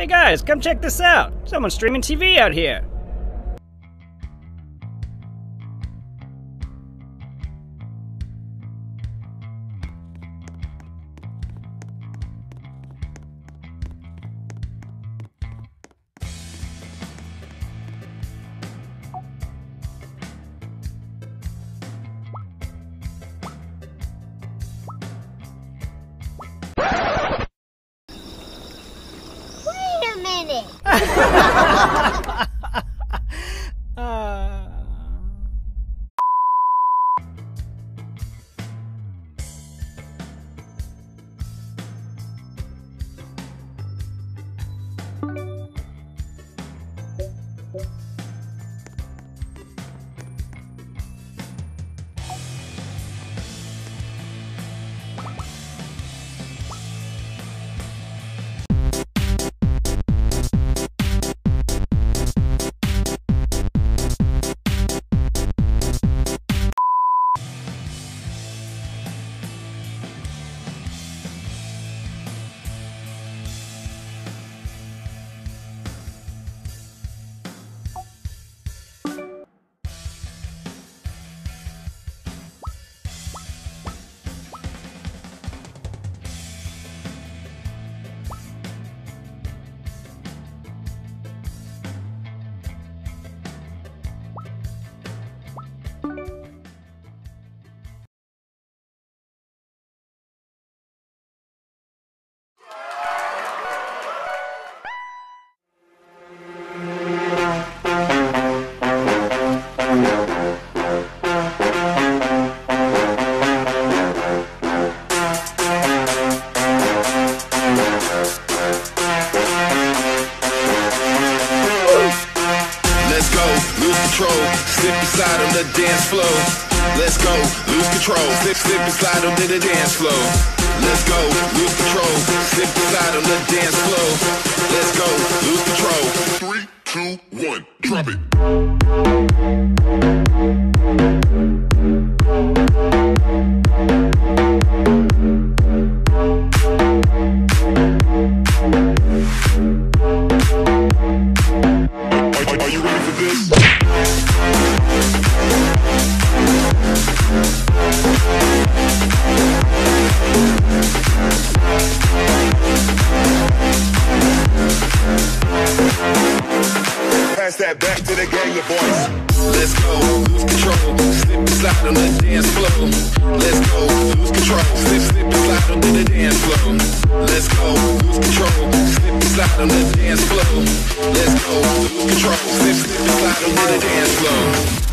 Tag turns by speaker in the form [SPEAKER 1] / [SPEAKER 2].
[SPEAKER 1] Hey guys, come check this out. Someone's streaming TV out here.
[SPEAKER 2] Slip and slide on the dance floor. Let's go, lose control. Slip and slide on the dance floor. Let's go, lose control. Slip and slide on the dance floor. Let's go, lose control. 3, 2, 1, drop it. Are you ready for this? Pass that back to the gang of boys. Let's go, lose control. Slip and slide on the dance floor. Let's go, lose control. Slip and slide on the dance floor. Let's go, lose control. Slip and slide on the dance floor. Let's go, lose control. Slip and slide on the dance floor.